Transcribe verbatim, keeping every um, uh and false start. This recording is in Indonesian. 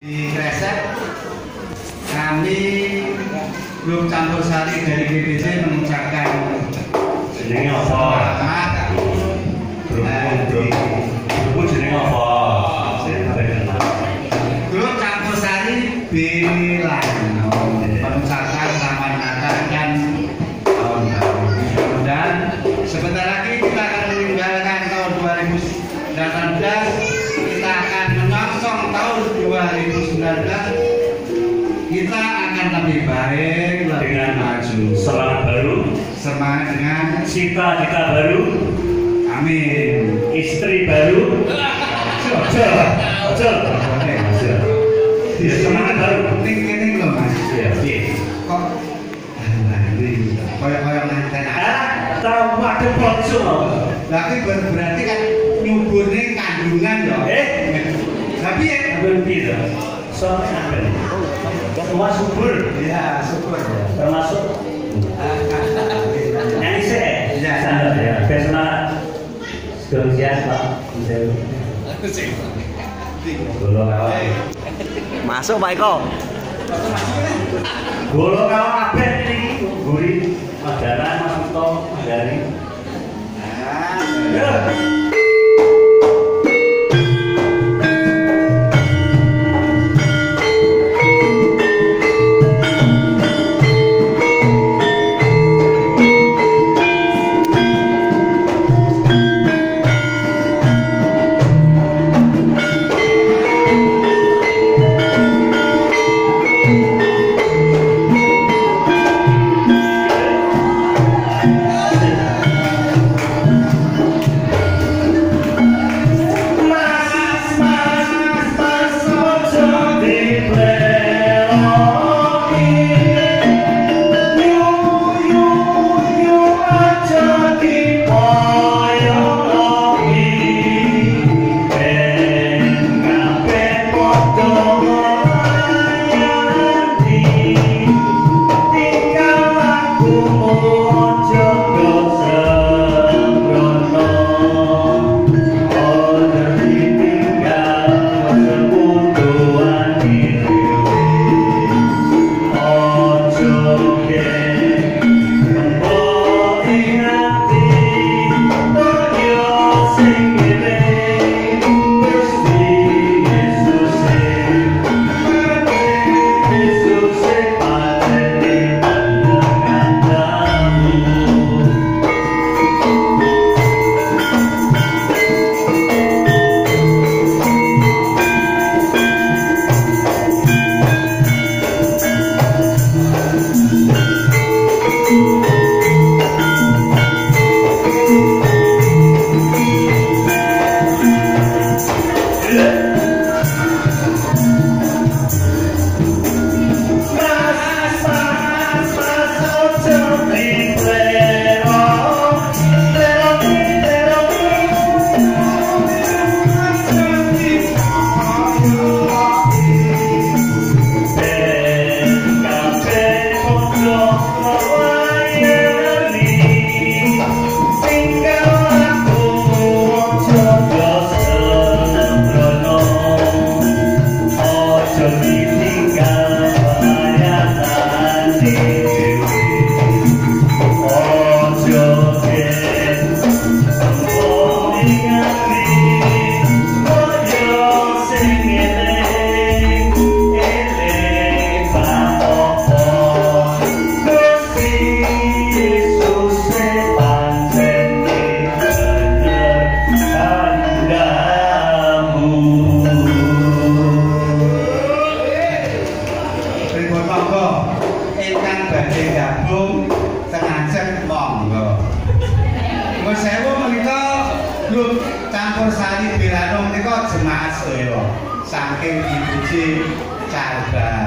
Di Kresek kami grup Campur Sari dari B B C mengucapkan jenenge apa? Grup jenenge apa? Grup Campur Sari bilang mengucapkan selamat Natal dan tahun baru. Dan sebentar lagi kita akan meninggalkan tahun dua ribu delapan belas. Kita akan menyongsong tahun dua ribu sembilan belas. Kita akan lebih baik, lebih dengan maju. Semangat baru, Semangat dengan cita-cita baru, amin. istri baru. Ojo, ojo, ojo. Ya, semangat baru. Penting-penting loh mas. Iya, iya. Kok nanti koyok-koyok nanti. Ah, tahu waduh bojo. Tapi berarti kan nyuburnya kandungan loh. Eh, tapi ya berhenti loh. Soalnya apa nih? Semua subur. ya syukur ya. Termasuk nyanyi sih. Iya. Ya. Besok sekolah pak. Golong awak. Masuk Pak Eko. Golong awak kabeh iki guri Madara Mas Uto dari. Ya. Grup Campur Sari Birano menika jemaat sedaya saking dipuji Carba.